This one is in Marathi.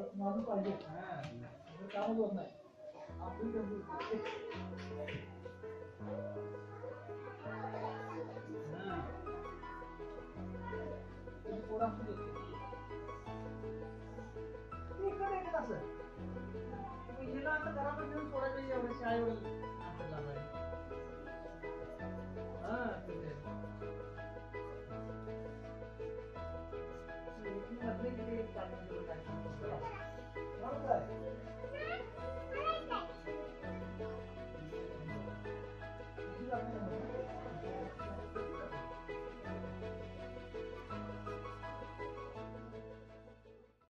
माणूस पाहिजे. कामच होत नाही. आपली पोरं असू देत. ते इकडे येतात असं. हिला आता घरामध्ये घेऊन सोडायचं एवढं शाळेवर